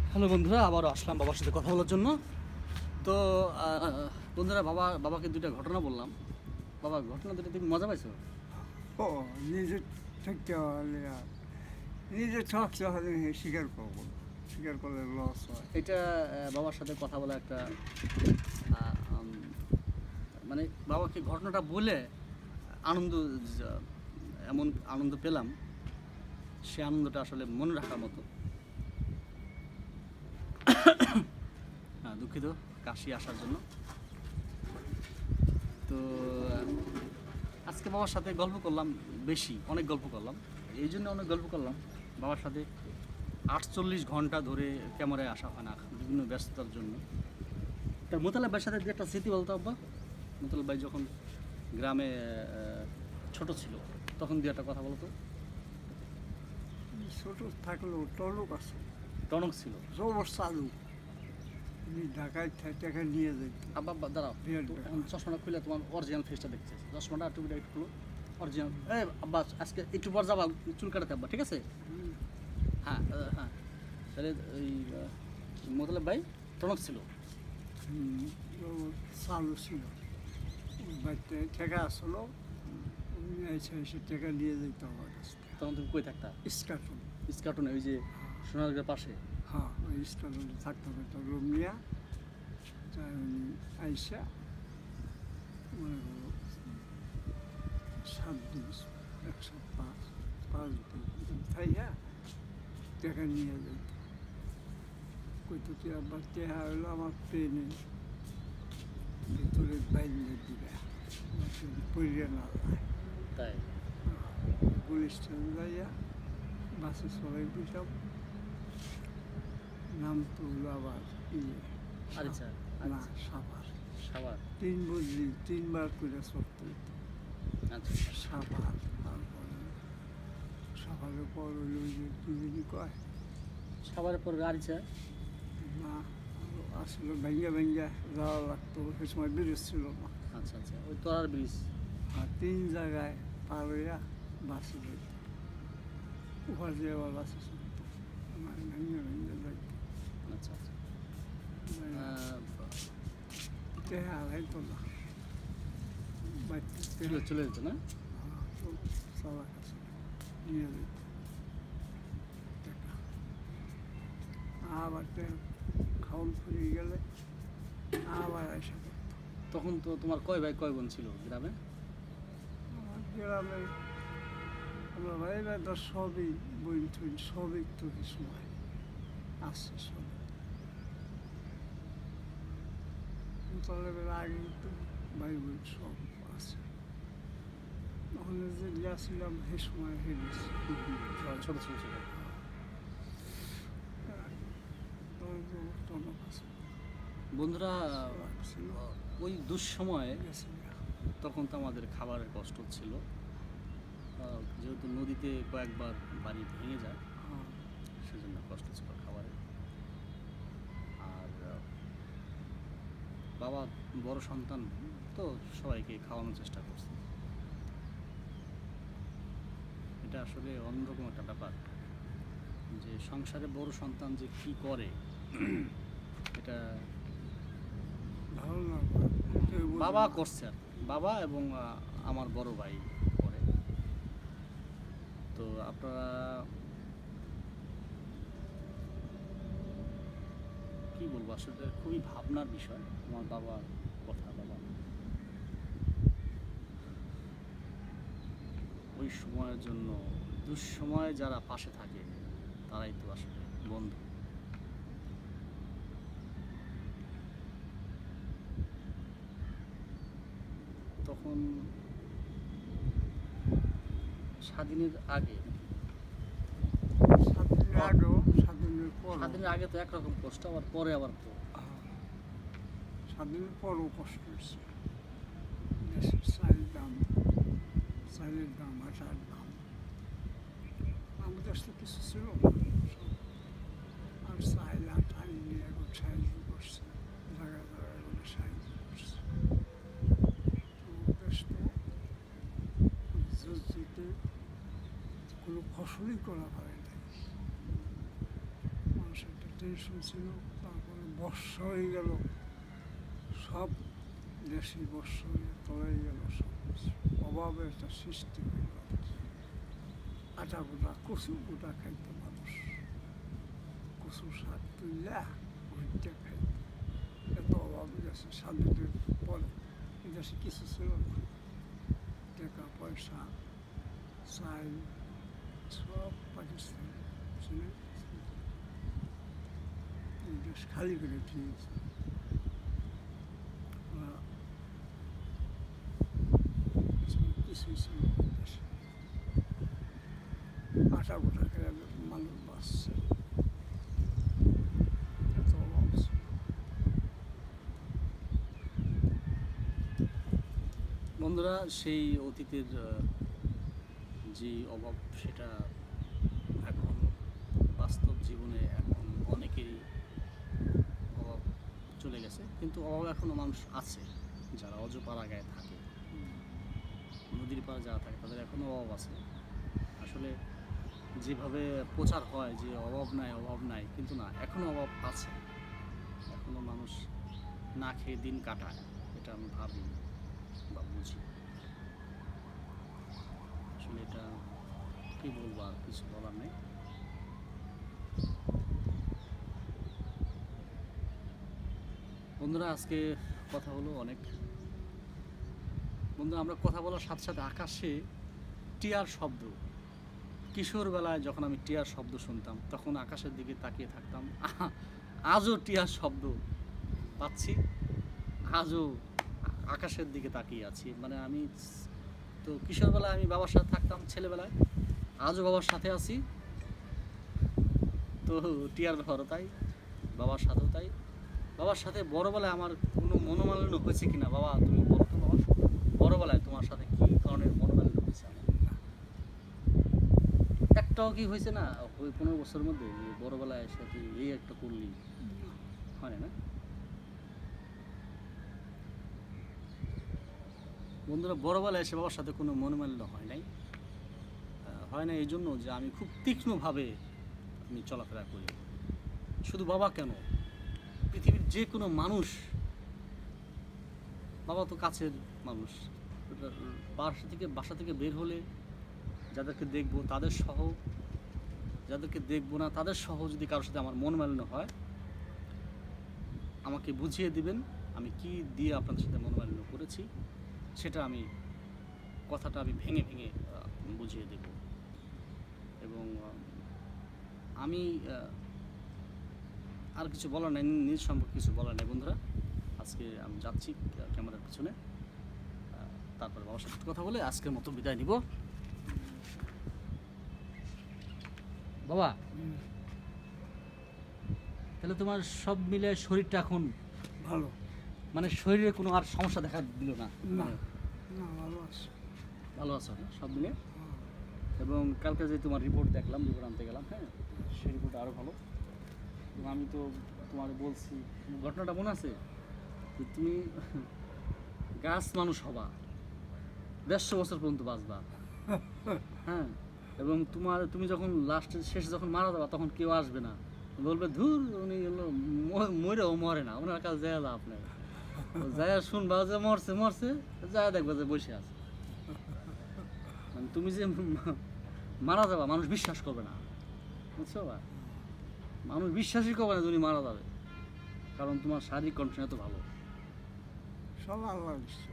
Hello বন্ধুরা, আবারও আসলাম বাবার সাথে কথা বলার জন্য। তো বন্ধুরা, বাবাকে দুইটা ঘটনা বললাম। বাবা, ঘটনা দুটো তুমি মজা পাইছো? ও নিজে থাকতে হলে আর নিজে থাকতে হলে স্বীকার করবো, স্বীকার করলে লস হয়। এটা বাবার সাথে কথা বলা একটা মানে বাবাকে ঘটনাটা বলে আনন্দ, এমন আনন্দ পেলাম, সে আনন্দটা আসলে মনে রাখার মতো। হ্যাঁ, দুঃখিত কাশি আসার জন্য। তো আজকে বাবার সাথে গল্প করলাম, অনেক গল্প করলাম। এই জন্য অনেক গল্প করলাম বাবার সাথে। 48 ঘন্টা ধরে ক্যামেরায় আসা হয় না বিভিন্ন ব্যস্ততার জন্য। তা মোতালেব ভাইয়ের সাথে যে একটা স্মৃতি বলতো আব্বা, মোতালেব ভাই যখন গ্রামে ছোট ছিল তখন দিয়ে একটা কথা বলতো। ছোট থাকলেও টলক আছে, টনক ছিল, জবর চালু। তুমি ঢাকায় টাকা নিয়ে যেত। আব্বা আব্বা দাঁড়াও, বিরাট তো ব্যাপার। এখন চশমাটা খুলে তোমার অরিজিনাল ফেসটা দেখতে, চশমাটা টুপিটা একটু খুলো, অরিজিনাল। এই আব্বা, আজকে একটু পর যাবা চুল কাটাতে আব্বা, ঠিক আছে? হ্যাঁ হ্যাঁ, তাহলে ওই মোতালেব ভাই টনক ছিল। জবর চালু ছিল। বাড়িতে টাকা আসলো, এসে এসে টাকা নিয়ে যেত আমার কাছ থেকে। তখন তুমি কই থাকতা? স্কার্টন। ইস্কাটনে, ওই যে সোনারগাঁর পাশে। হ্যাঁ, ওই স্কার্টনে থাকতাম একটা রুম নিয়ে। তাই উনি আইসা মনে করো 7 দিন, 105 দিন খাইয়া টাকা নিয়ে যেত। কইতো তুই আবার টেহা হইলো আমার ট্রেনে ভিতরে বাইরে দিবে, পড়িয়া না যায়। তাই? পুলিশ স্টেশন যাইয়া বাসে সবাই দিতাম। নাম তো হলো আবার আচ্ছা, না সাভার। সাবার। 3 বছর 3বার করে চড়তে হতো আচ্ছা, সাভার। তারপরে সাভারের পর হইল ওই যে দুদিনই কয় সাবারের পর আরিচা। না, আরো আসলে ভেঙ্গা ভেঙ্গা যাওয়া লাগতো, সে সময় ব্রিজ ছিল না। আচ্ছা আচ্ছা, ওই তোরার ব্রিজ। আর 3 জায়গায় পার হইয়া বাসে যেত, উপার দিয়ে আবার বাসে চড়তো, মানে ভেঙ্গা ভেঙ্গা যাইতো। আচ্ছা আচ্ছা। টেহা হারাইতো না, বাড়িতে টেহা চলে যেত না? সবার কাছে নিয়ে যেত টাকা। আবার খাওয়ান ফুরিয়ে গেলে আবার এসে করতো। তখন তো তোমার কয় ভাই কয় বোন ছিল গ্রামে? আমার গ্রামে আমরা ভাই ভাই তো সবই বই টুই সবই তো সময় আসছে, সব মোতালেবের আগে তো ভাই বোন সব আছে। ওখানে যে গিয়েছিলাম সে সময় হেরেছি। ছোট ছোট ছিল। টনক আছে বন্ধুরা, ছিল, ওই দুঃসময়ে গেছে। তখন তো আমাদের খাবারের কষ্ট ছিল, যেহেতু নদীতে কয়েকবার বাড়ি ভেঙে যায়, হ্যাঁ, সেজন্য কষ্ট ছিল খাবারের। আর বাবা বড় সন্তান তো সবাইকে খাওয়ানোর চেষ্টা করছে। এটা আসলে অন্যরকম একটা ব্যাপার, যে সংসারে বড় সন্তান যে কি করে এটা ভালো না বাবা করছে আর কি। বাবা এবং আমার বড় ভাই করে। তো আপনারা কি বলবো, আসলে খুবই ভাবনার বিষয় আমার বাবার কথা। বাবা ওই সময়ের জন্য, দুঃসময়ে যারা পাশে থাকে তারাই তো আসলে বন্ধু। তখন স্বাধীনের আগে, স্বাধীনের আগেও স্বাধীনের পর, স্বাধীনের আগে তো একরকম কষ্ট, আবার পরে আবার তো স্বাধীনের পরও কষ্ট হয়েছে। দেশের চালের দাম, আটার দাম, আমাদের তো কিছু ছিল না। আর চাইল আটা নিয়ে এখন সাহায্য করছে, জায়গায় জায়গায় এগুলো সাহায্য করছে। দেশ তো যুদ্ধে কোনো ফসলই করা হয় না, মানুষের টেনশন ছিল, তারপরে বর্ষা হয়ে গেল, সব দেশি বর্ষা হয়ে তলাই গেল, সব কিছু অভাবের একটা সৃষ্টি হয়ে গেল। আটা গোটা কচু গোটা খাইতো মানুষ, কচু শাক তুললা ঘুরতে খাইত। এত অভাব গেছে স্বাধীনের পরে এদেশে কিছু ছিল না, টাকা পয়সা চাই সব পাকিস্তান ছিল, এই দেশ খালি করে দিয়েছে। কিছুই ছিল না দেশে, আটা গোটা খেয়ে মানুষ বাঁচছে, এত অভাব ছিল। বন্ধুরা, সেই অতীতের যে অভাব, সেটা এখন বাস্তব জীবনে এখন অনেকেরই অভাব চলে গেছে, কিন্তু অভাব এখনও মানুষ আছে। যারা অজপাড়া গায়ে থাকে, নদীর পাড়ে যারা থাকে, তাদের এখনও অভাব আছে। আসলে যেভাবে প্রচার হয় যে অভাব নাই অভাব নাই, কিন্তু না, এখনও অভাব আছে। এখনও মানুষ না খেয়ে দিন কাটায়, এটা আমি ভাবি বা বুঝি। আসলে এটা কী বলবো, আর কিছু বলার নেই। বন্ধুরা, আজকে কথা হলো অনেক। বন্ধুরা, আমরা কথা বলার সাথে সাথে আকাশে টিয়ার শব্দ, কিশোরবেলায় যখন আমি টিয়ার শব্দ শুনতাম, তখন আকাশের দিকে তাকিয়ে থাকতাম। আজও টিয়ার শব্দ পাচ্ছি, আজও আকাশের দিকে তাকিয়ে আছি। মানে আমি তো কিশোরবেলায় আমি বাবার সাথে থাকতাম, ছেলেবেলায় আজও বাবার সাথে আছি। তো টিয়ার ব্যাপারও তাই, বাবার সাথেও তাই। বাবার সাথে বড়বেলায় আমার কোনো মনোমালিন্য হয়েছে কিনা, বাবা তুমি বলো তো বাবা, বড়বেলায় তোমার সাথে কী ধরনের মনোমালিন্য হয়েছে? আমার একটাও কি হয়েছে না ওই 15 বছরের মধ্যে, যে বড়বেলায় সাথে এই একটা করলি? হয় না। বন্ধুরা, বড়বেলায় এসে বাবার সাথে কোনো মনোমালিন্য হয় নাই। হয় না এই জন্য যে আমি খুব তীক্ষ্ণভাবে আমি চলাফেরা করি। শুধু বাবা কেন, পৃথিবীর যে কোনো মানুষ, বাবা তো কাছের মানুষ, বাসা থেকে বের হলে যাদেরকে দেখবো তাদের সহ, যাদেরকে দেখবো না তাদের সহ যদি কারোর সাথে আমার মনোমালিন্য হয়, আমাকে বুঝিয়ে দিবেন আমি কি দিয়ে আপনাদের সাথে মনোমালিন্য করেছি। সেটা আমি কথাটা আমি ভেঙে ভেঙে বুঝিয়ে দেব। এবং আমি আর কিছু বলার নাই, নিজ সম্পর্কে কিছু বলার নাই। বন্ধুরা, আজকে আমি যাচ্ছি ক্যামেরার পিছনে, তারপরে বাবার সাথে কথা বলে আজকের মতো বিদায় নিব। বাবা, তাহলে তোমার সব মিলে শরীরটা এখন ভালো? মানে শরীরে কোনো আর সমস্যা দেখা দিল না? না, না, ভালো আছে। ভালো আছো না সব মিলে? এবং কালকে যে তোমার রিপোর্ট দেখলাম, রিপোর্ট আনতে গেলাম, হ্যাঁ, সেই রিপোর্ট আরও ভালো। এবং আমি তো তোমার বলছি, ঘটনাটা মনে আছে যে তুমি গাছ মানুষ হবা, 150 বছর পর্যন্ত বাঁচবা, হ্যাঁ। এবং তুমি যখন শেষে যখন মারা যাবা, তখন কেউ আসবে না, বলবে ধুর উনি হলো মরেও মরে না, ওনার কাছে যায় লাভ নেই। যায় শুনবা যে মরছে মরছে, যায় দেখবা যে বসে আছে। মানে তুমি যে মারা যাবা, মানুষ বিশ্বাস করবে না, বুঝছো? মানুষ বিশ্বাসই করবে না তুমি মারা যাবে, কারণ তোমার শারীরিক কন্ডিশন এত ভালো। সব আল্লাহ বিশ্বাস।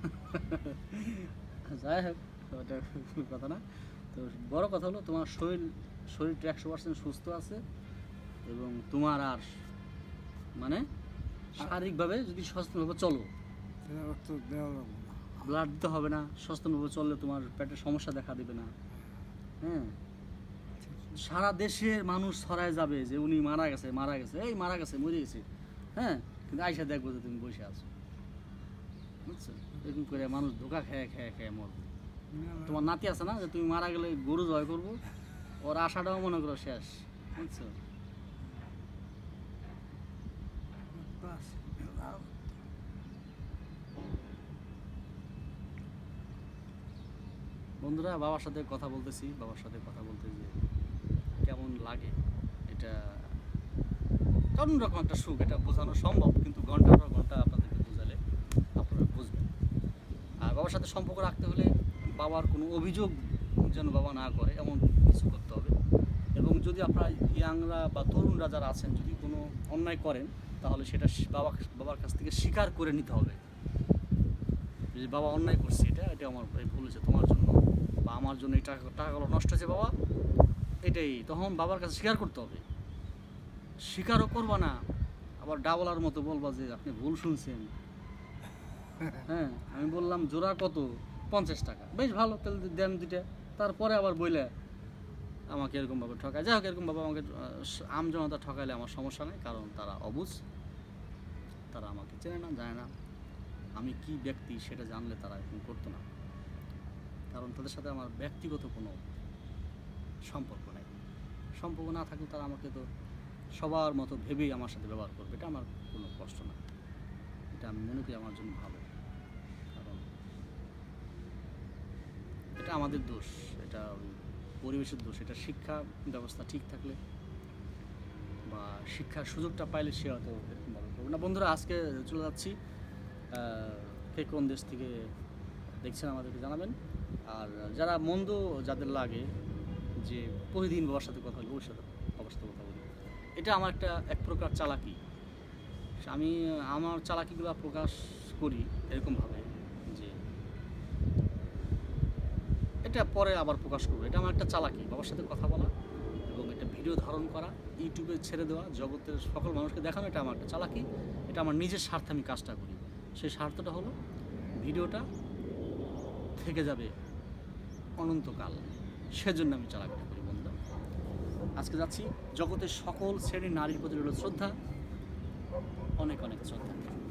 যাই হোক, ওটা কথা না। তো বড় কথা হলো তোমার শরীরটা 100% সুস্থ আছে, এবং তোমার আর মানে শারীরিকভাবে যদি সচেতনভাবে চলো, তো দেওয়া যাবে না। ব্লাড দিতে হবে না, সচেতনভাবে চললে তোমার পেটের সমস্যা দেখা দেবে না, হ্যাঁ। সারা দেশের মানুষ ছড়ায় যাবে যে উনি মারা গেছে মারা গেছে, এই মারা গেছে মরে গেছে, হ্যাঁ। কিন্তু আইসা দেখবো যে তুমি বসে আছো, বুঝছো? এরকম করে মানুষ ধোকা খেয়ে খেয়ে খেয়ে মরবে। তোমার নাতি আছে না, যে তুমি মারা গেলে গরু জয় করবো, ওর আশাটাও মনে করো শেষ, বুঝছো? বন্ধুরা, বাবার সাথে কথা বলতেছি, বাবার সাথে কথা বলতে যে কেমন লাগে এটা অন্যরকম একটা সুখ, এটা বোঝানো সম্ভব, কিন্তু ঘন্টার পর ঘন্টা আপনাদেরকে বোঝালে আপনারা বুঝবেন। আর বাবার সাথে সম্পর্ক রাখতে হলে বাবার কোনো অভিযোগ যেন বাবা না করে এমন কিছু করতে হবে। এবং যদি আপনারা ইয়াংরা বা তরুণরা যারা আছেন যদি কোনো অন্যায় করেন তাহলে সেটা বাবার কাছ থেকে স্বীকার করে নিতে হবে যে বাবা অন্যায় করছে, এটা আমার ভুল হয়েছে তোমার জন্য বা আমার জন্য এই টাকাগুলো নষ্ট হয়েছে বাবা, এটাই তখন বাবার কাছে স্বীকার করতে হবে। স্বীকারও করবা না, আবার ডাবলার মতো বলবা যে আপনি ভুল শুনছেন। হ্যাঁ, আমি বললাম জোড়া কত, 50 টাকা, বেশ ভালো, তাহলে দেন দুইটা। তারপরে আবার বইলে আমাকে এরকমভাবে ঠকায়। যাই হোক, এরকমভাবে আমাকে আমজনতা ঠকাইলে আমার সমস্যা নেই, কারণ তারা অবুঝ, তারা আমাকে চেনে না, জানে না আমি কি ব্যক্তি, সেটা জানলে তারা এরকম করতো না। কারণ তাদের সাথে আমার ব্যক্তিগত কোনো সম্পর্ক নেই। সম্পর্ক না থাকলে তারা আমাকে তো সবার মতো ভেবেই আমার সাথে ব্যবহার করবে, এটা আমার কোনো কষ্ট না, এটা আমি মনে করি আমার জন্য ভালো। কারণ এটা আমাদের দোষ, এটা পরিবেশের দোষ। এটা শিক্ষা ব্যবস্থা ঠিক থাকলে বা শিক্ষার সুযোগটা পাইলে সে হয়তো এরকম ভালো করবে না। বন্ধুরা, আজকে চলে যাচ্ছি, কে কোন দেশ থেকে দেখছেন আমাদেরকে জানাবেন। আর যারা মন্দ যাদের লাগে যে প্রতিদিন বাবার সাথে কথা বলি, ওর সাথে বাবার সাথে কথা বলি, এটা আমার এক প্রকার চালাকি। আমি আমার চালাকিগুলো প্রকাশ করি এরকমভাবে যে এটা পরে আবার প্রকাশ করবো, এটা আমার একটা চালাকি, বাবার সাথে কথা বলা এবং এটা ভিডিও ধারণ করা, ইউটিউবে ছেড়ে দেওয়া, জগতের সকল মানুষকে দেখানো, এটা আমার একটা চালাকি। এটা আমার নিজের স্বার্থে আমি কাজটা করি। সেই স্বার্থটা হলো ভিডিওটা থেকে যাবে অনন্তকাল, সেজন্য আমি চালাকিটা করি। বন্ধু, আজকে যাচ্ছি, জগতের সকল শ্রেণীর নারীর প্রতি রইল শ্রদ্ধা, অনেক অনেক শ্রদ্ধা।